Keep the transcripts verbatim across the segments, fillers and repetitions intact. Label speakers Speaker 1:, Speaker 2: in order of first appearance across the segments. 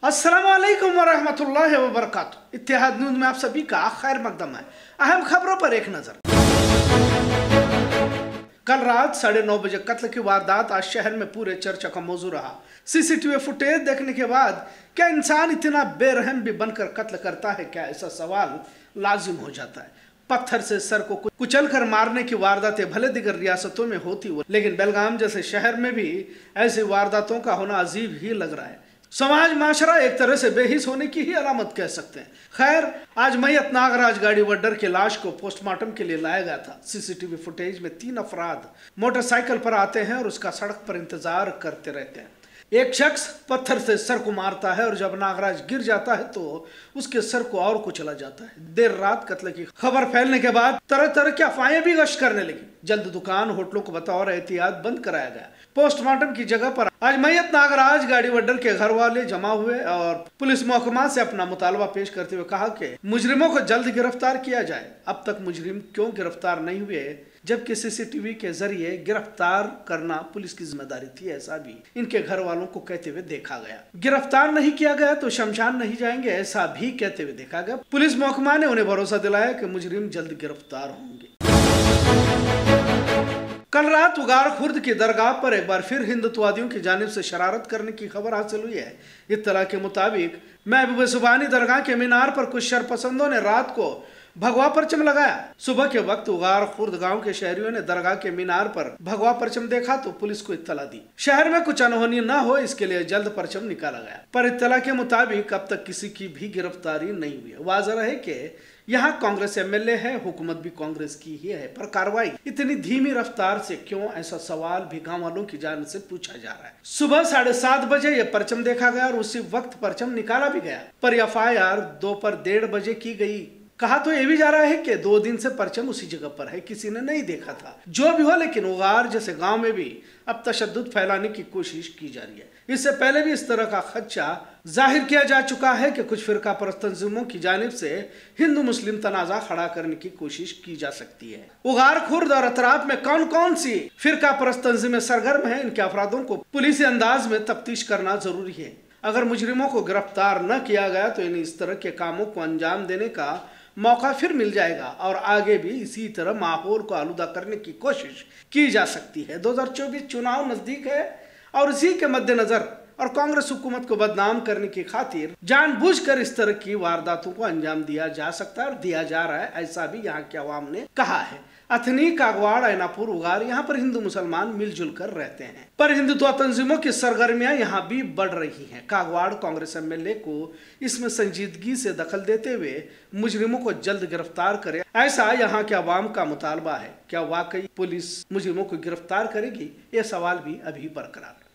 Speaker 1: अस्सलाम वालेकुम वरहमतुल्लाहि वबरकातुहू। इत्तेहाद न्यूज़ में आप सभी का खैर मकदम है। अहम खबरों पर एक नजर। कल रात साढ़े नौ बजे कत्ल की वारदात आज शहर में पूरे चर्चा का मौजू रहा। सीसीटीवी फुटेज देखने के बाद क्या इंसान इतना बेरहम भी बनकर कत्ल करता है क्या, ऐसा सवाल लाजिम हो जाता है। पत्थर से सर को कुचल कर मारने की वारदातें भले दिगर रियासतों में होती हो, लेकिन बेलगाम जैसे शहर में भी ऐसी वारदातों का होना अजीब ही लग रहा है। समाज माशरा एक तरह से बेहिस होने की ही अलामत कह सकते हैं। खैर, आज मैयत नागराज गाड़ी वड्डर की लाश को पोस्टमार्टम के लिए लाया गया था। सीसीटीवी फुटेज में तीन अफराद मोटरसाइकिल पर आते हैं और उसका सड़क पर इंतजार करते रहते हैं। एक शख्स पत्थर से सर को मारता है और जब नागराज गिर जाता है तो उसके सर को और कुचला जाता है। देर रात कत्ल की खबर फैलने के बाद तरह तरह की अफवाहें भी गश्त करने लगी। जल्द दुकान होटलों को बतौर एहतियात बंद कराया गया। पोस्टमार्टम की जगह पर आज मैयत नागराज गाड़ी वड्डर के घर वाले जमा हुए और पुलिस महकमा से अपना मुतालबा पेश करते हुए कहा कि मुजरिमों को जल्द गिरफ्तार किया जाए। अब तक मुजरिम क्यों गिरफ्तार नहीं हुए, जबकि सीसीटीवी के जरिए गिरफ्तार करना पुलिस की जिम्मेदारी थी, ऐसा भी इनके घर वालों को कहते हुए देखा गया। गिरफ्तार नहीं किया गया तो शमशान नहीं जाएंगे, ऐसा भी कहते हुए देखा गया। पुलिस महकमा ने उन्हें भरोसा दिलाया कि मुजरिम जल्द गिरफ्तार होंगे। कल रात उगार खुर्द की दरगाह पर एक बार फिर हिंदुत्ववादियों की जानिब से शरारत करने की खबर हासिल हुई है। इत्तला के मुताबिक महबूब सुबानी दरगाह के मीनार पर कुछ शरपसंदों ने रात को भगवा परचम लगाया। सुबह के वक्त उगार खुर्द गांव के शहरियों ने दरगाह के मीनार पर भगवा परचम देखा तो पुलिस को इत्तला दी। शहर में कुछ अनहोनी न हो इसके लिए जल्द परचम निकाला गया, पर इत्तला के मुताबिक अब तक किसी की भी गिरफ्तारी नहीं हुई है। वाज़ेह है कि यहाँ कांग्रेस एमएलए है, हुकूमत भी कांग्रेस की ही है, पर कार्रवाई इतनी धीमी रफ्तार से क्यों, ऐसा सवाल भी गांव वालों की जानिब से पूछा जा रहा है। सुबह साढ़े सात बजे यह परचम देखा गया और उसी वक्त परचम निकाला भी गया, पर एफ आई आर दोपहर डेढ़ बजे की गई। कहा तो ये भी जा रहा है कि दो दिन से परचम उसी जगह पर है, किसी ने नहीं देखा था। जो भी हो, लेकिन उगार जैसे गांव में भी अब तशद्दुद फैलाने की कोशिश की जा रही है। इससे पहले भी इस तरह का खदशा जाहिर किया जा चुका है कि कुछ फिरका परस्त तंजीमों की जानिब से हिंदू मुस्लिम तनाजा खड़ा करने की कोशिश की जा सकती है। उगार खुर्द और अतराफ में कौन कौन सी फिरका परस्त तंजीमें सरगर्म है, इनके अफरादों को पुलिसी अंदाज में तफ्तीश करना जरूरी है। अगर मुजरिमों को गिरफ्तार न किया गया तो इन्हें इस तरह के कामों को अंजाम देने का मौका फिर मिल जाएगा और आगे भी इसी तरह माहौल को आलूदा करने की कोशिश की जा सकती है। दो हजार चौबीस चुनाव नजदीक है और इसी के मद्देनजर और कांग्रेस हुकूमत को बदनाम करने की खातिर जानबूझकर इस तरह की वारदातों को अंजाम दिया जा सकता है और दिया जा रहा है, ऐसा भी यहाँ के अवाम ने कहा है। अथनी, कागवाड़, ऐनापुर, उगार यहाँ पर हिंदू मुसलमान मिलजुल कर रहते हैं, पर हिंदुत्व तंजीमों की सरगर्मियां यहाँ भी बढ़ रही हैं। कागवाड़ कांग्रेस एमएलए को इसमें संजीदगी से दखल देते हुए मुजरिमों को जल्द गिरफ्तार करे, ऐसा यहाँ के अवाम का मुतालबा है। क्या वाकई पुलिस मुजरिमों को गिरफ्तार करेगी, ये सवाल भी अभी बरकरार है।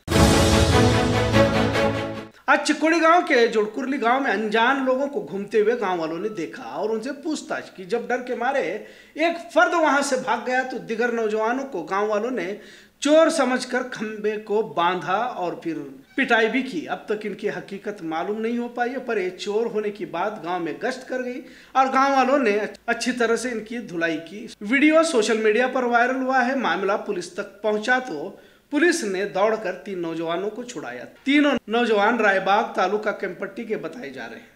Speaker 1: आज चिकोड़ी गांव के जोड़कुरली गांव में अनजान लोगों को घूमते हुए गांव वालों ने देखा और उनसे पूछताछ की। जब डर के मारे एक फर्द वहां से भाग गया तो दिगर नौजवानों को गांव वालों ने चोर समझकर खंबे को बांधा और फिर पिटाई भी की। अब तक इनकी हकीकत मालूम नहीं हो पाई है, पर ये चोर होने की बात गांव में गश्त कर गई और गांव वालों ने अच्छी तरह से इनकी धुलाई की। वीडियो सोशल मीडिया पर वायरल हुआ है। मामला पुलिस तक पहुंचा तो पुलिस ने दौड़कर तीन नौजवानों को छुड़ाया। तीनों नौजवान रायबाग तालुका केम्पट्टी के बताए जा रहे हैं।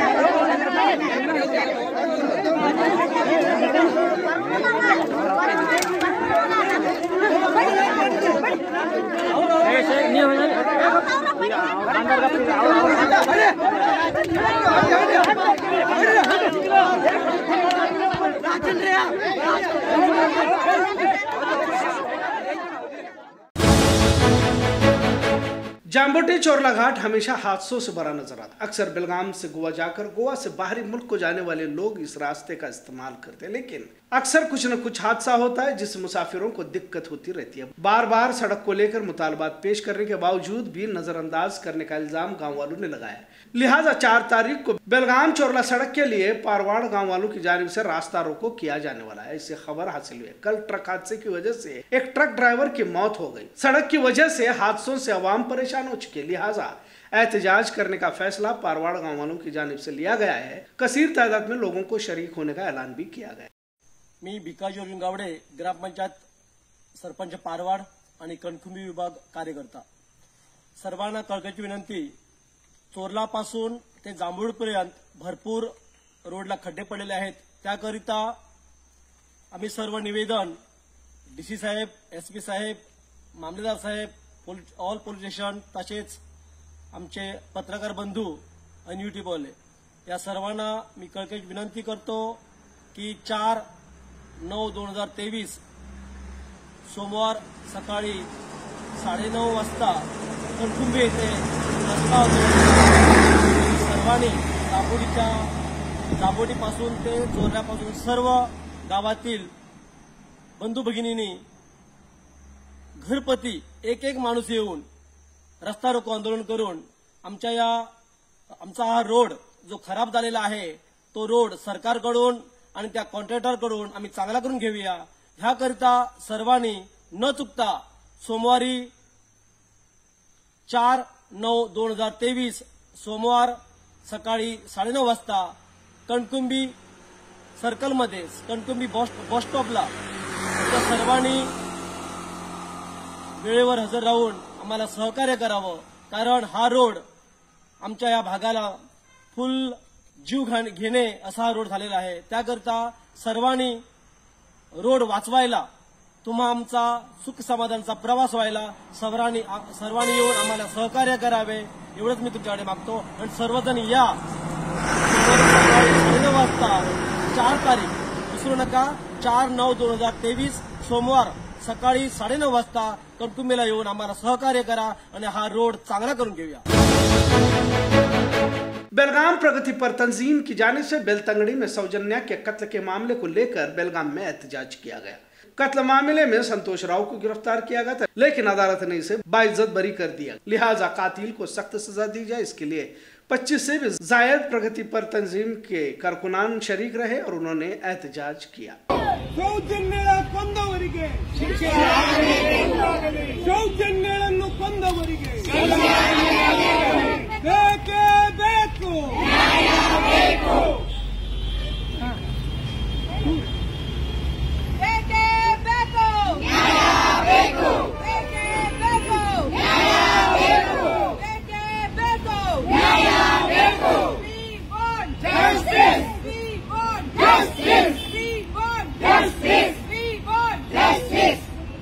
Speaker 1: जाम्बोटी चोरला घाट हमेशा हादसों से भरा नजर आता। अक्सर बेलगाम से गोवा जाकर गोवा से बाहरी मुल्क को जाने वाले लोग इस रास्ते का इस्तेमाल करते हैं, लेकिन अक्सर कुछ न कुछ हादसा होता है जिससे मुसाफिरों को दिक्कत होती रहती है। बार बार सड़क को लेकर मुतालबात पेश करने के बावजूद भी नजरअंदाज करने का इल्जाम गाँव वालों ने लगाया। लिहाजा चार तारीख को बेलगाम चोरला सड़क के लिए पारवाड़ गाँव वालों की जानिब से रास्ता रोको किया जाने वाला है, इससे खबर हासिल हुई है। कल ट्रक हादसे की वजह से एक ट्रक ड्राइवर की मौत हो गई। सड़क की वजह से हादसों से अवाम परेशान हो चुके, लिहाजा एहतजाज करने का फैसला पारवाड़ गाँव वालों की जानिब से लिया गया है। कसीर तादाद में लोगों को शरीक होने का ऐलान भी किया गया।
Speaker 2: मी भिकाजी अर्जुन गावडे, ग्रामपंचायत सरपंच पारवाड आणि कणकुंबी विभाग कार्यकर्ता। सर्वांना कळकळीची विनंती चोरलापासून ते जांभूळपर्यंत भरपूर रोडला खड्डे पडलेले आहेत. त्याकरिता आम्ही सर्व निवेदन डीसी साहेब, एसपी साहेब, मामलेदार साहेब, ऑल पोलीस स्टेशन तसेच आमचे पत्रकार बंधू आणि युट्यूबवाले या सर्वांना मी कळकळीची विनंती करतो की चार नऊ दोन हजार तेवीस सोमवार सकाळी साडेनऊ वाजता कणकुंबी येथे रस्ता सर्वांनी दापोलीच्या दापोलीपासून ते चोरल्यापासून सर्व गावातील बंधू भगिनींनी घरपती एक एक माणूस येऊन रस्ता रोको आंदोलन करून आमच्या या आमचा हा रोड जो खराब झालेला आहे तो रोड सरकारकडून आणि त्या कॉन्ट्रॅक्टरकडून आम्ही चांगला करून घेऊया. ह्याकरिता सर्वांनी न चुकता सोमवारी चार नऊ दोन हजार तेवीस सोमवार सकाळी साडेनऊ वाजता कणकुंबी सर्कलमध्ये कणकुंबी बस स्टॉपला सर्वांनी वेळेवर हजर राहून आम्हाला सहकार्य करावं. कारण हा रोड आमच्या या भागाला फुल जीव घेणे असा हा रोड झालेला आहे. त्याकरता सर्वांनी रोड वाचवायला तुम्हा आमचा सुख समाधानाचा प्रवास व्हायला सर्वांनी सर्वांनी येऊन आम्हाला सहकार्य करावे एवढंच मी तुमच्याकडे मागतो. आणि सर्वजण या साडेनऊ वाजता चार तारीख विसरू नका. चार नऊ दोन हजार तेवीस सोमवार सकाळी साडेनऊ वाजता कणकुंबीला येऊन आम्हाला सहकार्य करा आणि हा रोड चांगला करून घेऊया.
Speaker 1: बेलगाम प्रगति पर तंजीम की जानिब से बेलतंगड़ी में सौजन्या के कत्ल के मामले को लेकर बेलगाम में एहतजाज किया गया. कत्ल मामले में संतोष राव को गिरफ्तार किया गया था, लेकिन अदालत ने इसे बाइज्जत बरी कर दिया. लिहाजा कातिल को सख्त सजा दी जाए, इसके लिए पच्चीस से भी जायद प्रगति पर तंजीम के कारकुनान शरीक रहे और उन्होंने एहतजाज किया.
Speaker 3: ಸೌಜನ್ಯಳ ಕೊಂದವರಿಗೆ ಶಿಕ್ಷೆ ಸೌಜನ್ಯಳನ್ನು ಕೊಂದವರಿಗೆ ಬೇಕೇ ಬೇಕು ನ್ಯಾಯ ಬೇಕು ಬೇಕೇ ಬೇಕು ನ್ಯಾಯ ಬೇಕು ಬೇಕೇ ಬೇಕು ನ್ಯಾಯ ಬೇಕು ಬೇಕೇ ಬೇಕು ನ್ಯಾಯ ಬೇಕು we want justice we want justice we want justice we want justice.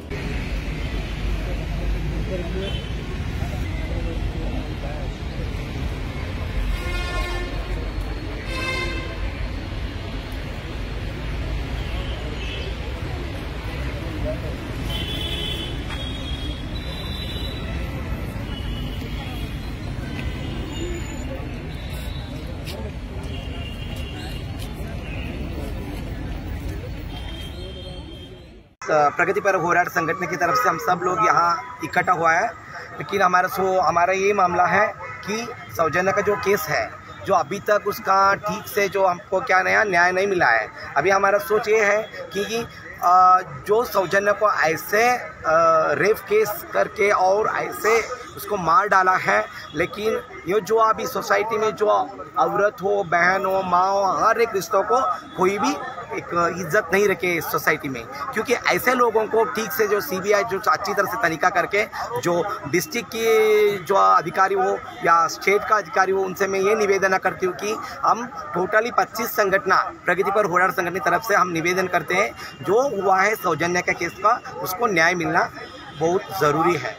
Speaker 4: प्रगति पर होराट संगठन की तरफ से हम सब लोग यहाँ इकट्ठा हुआ है. लेकिन हमारा सो हमारा ये मामला है कि सौजन्या का जो केस है जो अभी तक उसका ठीक से जो हमको क्या नया न्याय नहीं मिला है. अभी हमारा सोच ये है कि जो सौजन्या को ऐसे रेप केस करके और ऐसे उसको मार डाला है, लेकिन ये जो अभी सोसाइटी में जो औरत हो, बहन हो, माँ हो, हर एक रिश्तों को कोई भी एक इज्जत नहीं रखे इस सोसाइटी में. क्योंकि ऐसे लोगों को ठीक से जो सीबीआई जो अच्छी तरह से तनिखा करके जो डिस्ट्रिक्ट की जो अधिकारी हो या स्टेट का अधिकारी हो उनसे मैं ये निवेदन करती हूँ कि हम टोटली पच्चीस संगठन प्रगति पर होराट संगठन की तरफ से हम निवेदन करते हैं जो हुआ है सौजन्या के केस का उसको न्याय मिलना बहुत ज़रूरी है.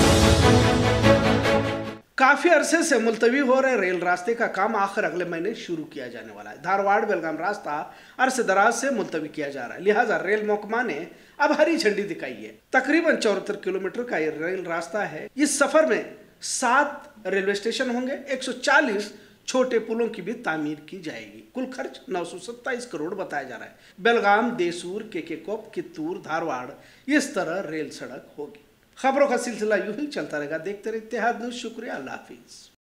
Speaker 1: काफी अरसे से मुलतवी हो रहे रेल रास्ते का काम आखिर अगले महीने शुरू किया जाने वाला है. धारवाड़ बेलगाम रास्ता अरसे दराज से मुलतवी किया जा रहा है, लिहाजा रेल महकमा ने अब हरी झंडी दिखाई है. तकरीबन चौहत्तर किलोमीटर का ये रेल रास्ता है. इस सफर में सात रेलवे स्टेशन होंगे, एक सौ चालीस छोटे पुलों की भी तामीर की जाएगी. कुल खर्च नौ सौ सत्ताईस करोड़ बताया जा रहा है. बेलगाम, देसूर, केकेकोप, कित्तूर, धारवाड़ इस तरह रेल सड़क होगी. खबरों का सिलसिला यूं ही चलता रहेगा. देखते रहे इत्तेहाद न्यूज़. शुक्रिया. अल्लाह हाफिज.